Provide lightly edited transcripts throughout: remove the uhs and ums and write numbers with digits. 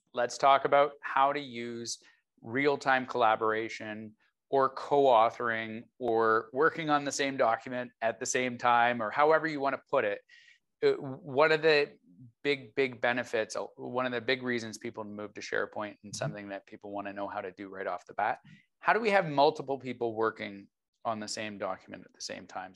let's talk about how to use real-time collaboration or co-authoring or working on the same document at the same time, or however you want to put it. One of the big benefits, one of the big reasons people move to SharePoint, and something that people want to know how to do right off the bat, how do we have multiple people working on the same document at the same time?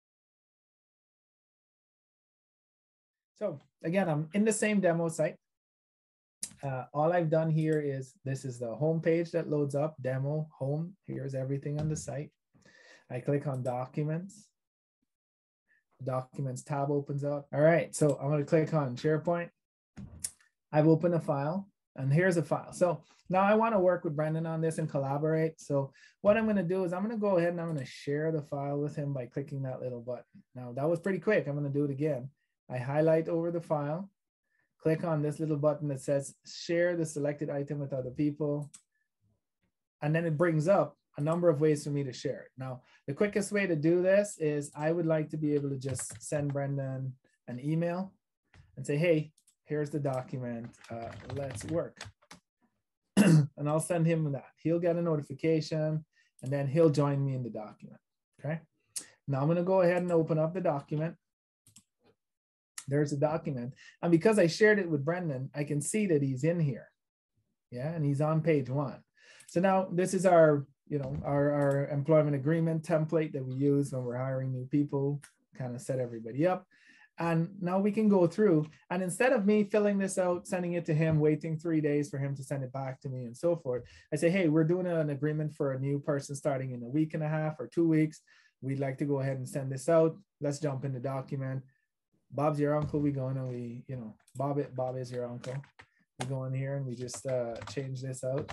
So again, I'm in the same demo site. All I've done here is, this is the home page that loads up, demo, home. Here's everything on the site. I click on documents. Documents tab opens up. All right, so I'm going to click on SharePoint. I've opened a file, and here's a file. So now I want to work with Brendan on this and collaborate. So what I'm going to do is I'm going to go ahead and I'm going to share the file with him by clicking that little button. Now that was pretty quick. I'm going to do it again. I highlight over the file, click on this little button that says share the selected item with other people. And then it brings up a number of ways for me to share it. Now, the quickest way to do this is I would like to be able to just send Brendan an email and say, hey, here's the document, let's work. And I'll send him that. He'll get a notification and then he'll join me in the document, okay? Now I'm gonna go ahead and open up the document. There's a document. And because I shared it with Brendan, I can see that he's in here. Yeah, and he's on page 1. So now this is our, our employment agreement template that we use when we're hiring new people, kind of set everybody up. And now we can go through, and instead of me filling this out, sending it to him, waiting 3 days for him to send it back to me and so forth, I say, hey, we're doing an agreement for a new person starting in a week and a half or 2 weeks. We'd like to go ahead and send this out. Let's jump in the document. Bob's your uncle. We go in and we, Bob is your uncle. We go in here and we just change this out.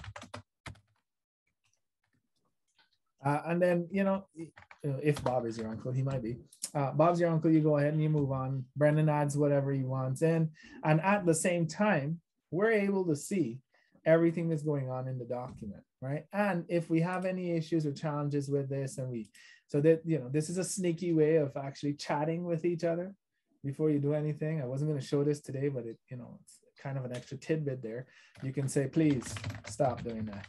And then, if Bob is your uncle, he might be. Bob's your uncle, you go ahead and you move on. Brendan adds whatever he wants in. And at the same time, we're able to see everything that's going on in the document, right? And if we have any issues or challenges with this, and so that, this is a sneaky way of actually chatting with each other before you do anything. I wasn't going to show this today, but it's kind of an extra tidbit there. You can say, please stop doing that.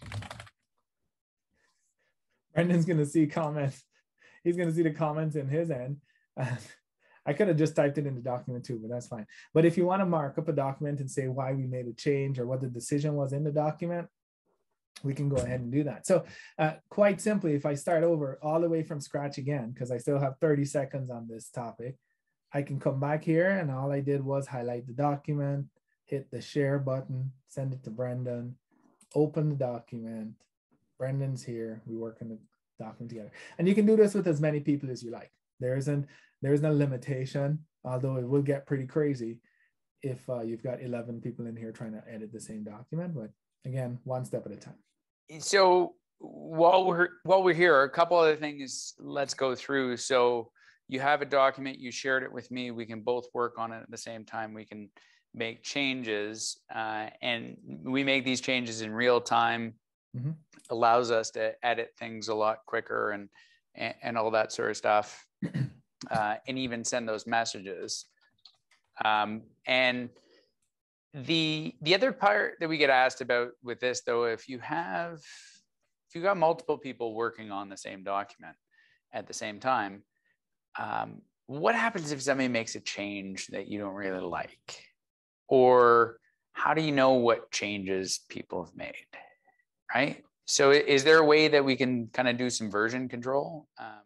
Brendan's going to see comments. He's going to see the comments in his end. I could have just typed it in the document too, but that's fine. But if you want to mark up a document and say why we made a change or what the decision was in the document, we can go ahead and do that. So quite simply, if I start over all the way from scratch again, because I still have 30 seconds on this topic, I can come back here and all I did was highlight the document, hit the share button, send it to Brendan, open the document. Brendan's here. We work on the document together. And you can do this with as many people as you like. There is no limitation, although it will get pretty crazy if you've got 11 people in here trying to edit the same document. But again, one step at a time. So while we're here, a couple other things let's go through. So you have a document, you shared it with me. We can both work on it at the same time. We can make changes and we make these changes in real time. Mm-hmm. Allows us to edit things a lot quicker and all that sort of stuff, and even send those messages. And the other part that we get asked about with this, though, if you got multiple people working on the same document at the same time, what happens if somebody makes a change that you don't really like, or how do you know what changes people have made? Right. So is there a way that we can kind of do some version control?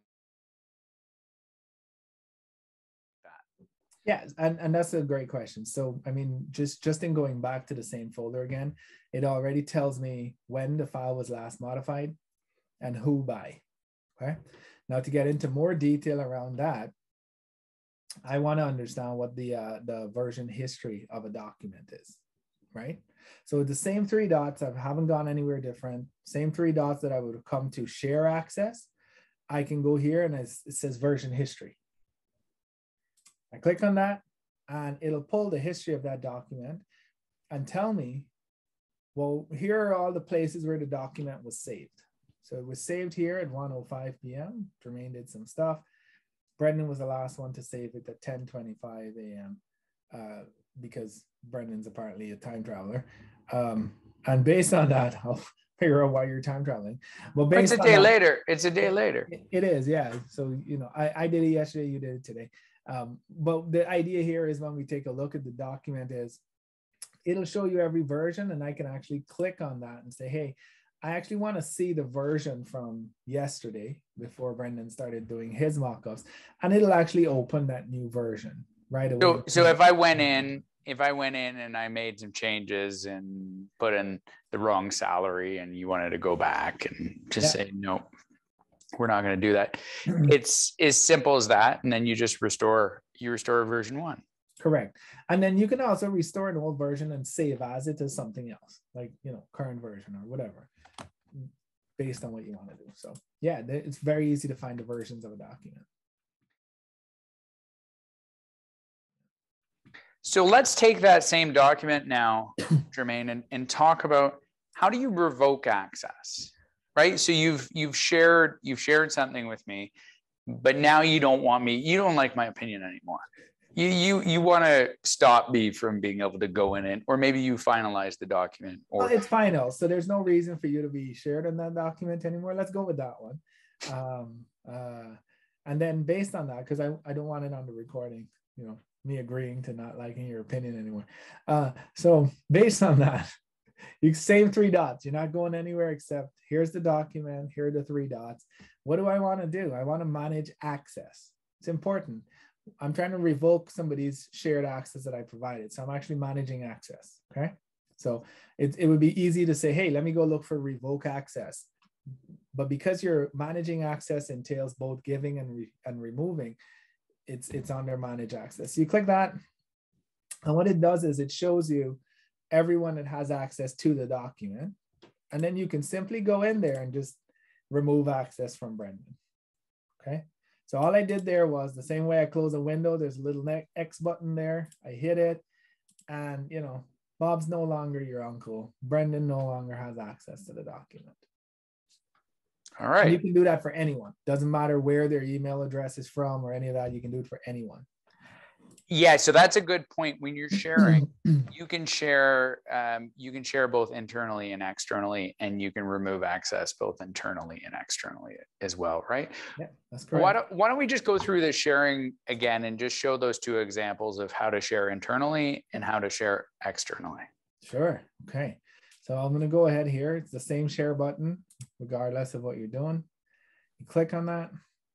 Yeah, and that's a great question. So, I mean, just in going back to the same folder again, it already tells me when the file was last modified and who by. Okay. Now, to get into more detail around that, I want to understand what the version history of a document is, right? So the same 3 dots, I haven't gone anywhere different. Same 3 dots that I would have come to share access. I can go here and it says version history. I click on that and it'll pull the history of that document and tell me, well, here are all the places where the document was saved. So it was saved here at 1:05 p.m. Jermaine did some stuff. Brendan was the last one to save it at 10:25 a.m. because Brendan's apparently a time traveler. And based on that, I'll figure out why you're time traveling. But based it's a on day that, later. It's a day later. it is, yeah. So, you know, I did it yesterday, you did it today. But the idea here is when we take a look at the document is it'll show you every version, and I can actually click on that and say, hey, I actually want to see the version from yesterday before Brendan started doing his mockups, and it'll actually open that new version right away. So if I went in and I made some changes and put in the wrong salary and you wanted to go back and just say, no, we're not going to do that. It's as simple as that. And then you just restore version 1. Correct. And then you can also restore an old version and save as it to something else, like, you know, current version or whatever, based on what you want to do. So yeah, it's very easy to find the versions of a document. So let's take that same document now, Jermaine, and talk about how do you revoke access, right? So you've shared something with me, but now you don't like my opinion anymore. You want to stop me from being able to go in it, or maybe you finalize the document. Or it's final, so there's no reason for you to be shared in that document anymore. Let's go with that one. And then based on that, because I don't want it on the recording, you know, me agreeing to not liking your opinion anymore. So based on that, you save 3 dots. You're not going anywhere except here's the document, here are the 3 dots. What do I want to do? I want to manage access. It's important. I'm trying to revoke somebody's shared access that I provided. So I'm actually managing access, okay? So it would be easy to say, hey, let me go look for revoke access. But because you're managing access entails both giving and removing, it's under manage access. So you click that, and what it does is it shows you everyone that has access to the document. And then you can simply go in there and just remove access from Brendan, okay? So all I did there was the same way I close a window, there's a little X button there. I hit it, and, you know, Bob's no longer your uncle. Brendan no longer has access to the document. All right. And you can do that for anyone. Doesn't matter where their email address is from or any of that. You can do it for anyone. Yeah, so that's a good point. When you're sharing, you can share both internally and externally, and you can remove access both internally and externally as well, right? Yeah, that's correct. Why don't we just go through the sharing again and just show those 2 examples of how to share internally and how to share externally? Sure. Okay. So I'm going to go ahead here. It's the same share button, regardless of what you're doing. You click on that.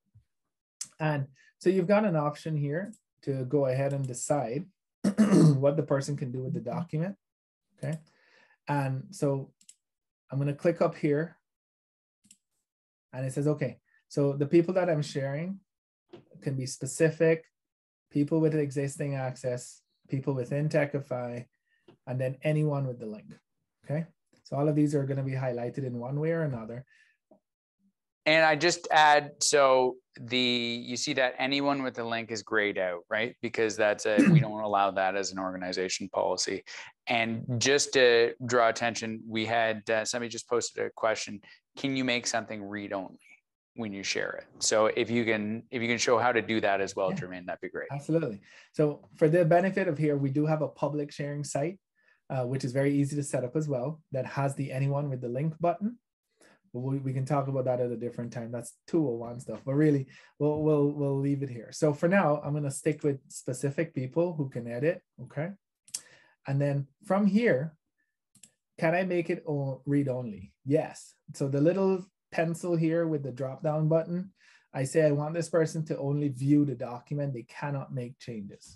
And so you've got an option here to go ahead and decide what the person can do with the document, okay? And so I'm gonna click up here, and it says, okay, so the people that I'm sharing can be specific, people with existing access, people within Techify, and then anyone with the link, okay? So all of these are gonna be highlighted in one way or another. And I just add, so you see that anyone with the link is grayed out, right? Because we don't allow that as an organization policy. And just to draw attention, we had somebody just posted a question: can you make something read only when you share it? So if you can show how to do that as well, Jermaine, that'd be great. Absolutely. So for the benefit of here, we do have a public sharing site, which is very easy to set up as well, that has the anyone with the link button. But we can talk about that at a different time. That's 201 stuff, but really we'll leave it here. So for now, I'm going to stick with specific people who can edit, okay? And then from here, can I make it read only? Yes. So the little pencil here with the drop down button, I say I want this person to only view the document. They cannot make changes.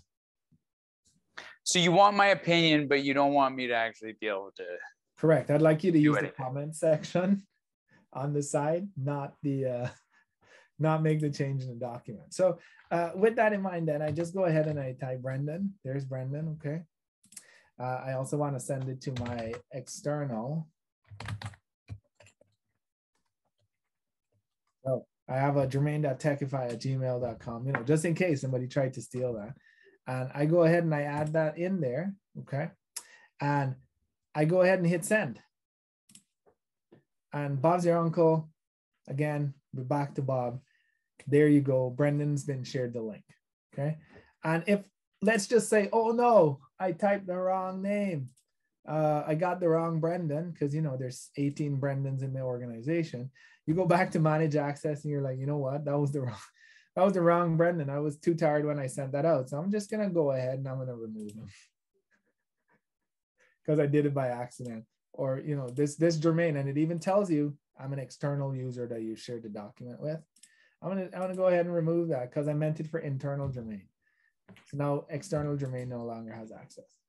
So you want my opinion, but you don't want me to actually be able to. Correct. I'd like you to use the comment section on the side, not make the change in the document. So with that in mind, then I just go ahead and I type Brendan. There's Brendan, okay. I also want to send it to my external. So I have a jermaine.techify@gmail.com, you know, just in case somebody tried to steal that. And I go ahead and I add that in there, okay. And I go ahead and hit send. And Bob's your uncle. Again, we're back to Bob. There you go. Brendan's been shared the link. Okay. And if, let's just say, oh no, I typed the wrong name. I got the wrong Brendan, because, you know, there's 18 Brendans in the organization. You go back to manage access and you're like, you know what, that was the wrong Brendan. I was too tired when I sent that out. So I'm just going to go ahead and I'm going to remove him because I did it by accident. Or, you know, this domain, and it even tells you I'm an external user that you shared the document with. I'm gonna go ahead and remove that because I meant it for internal domain. So now external domain no longer has access.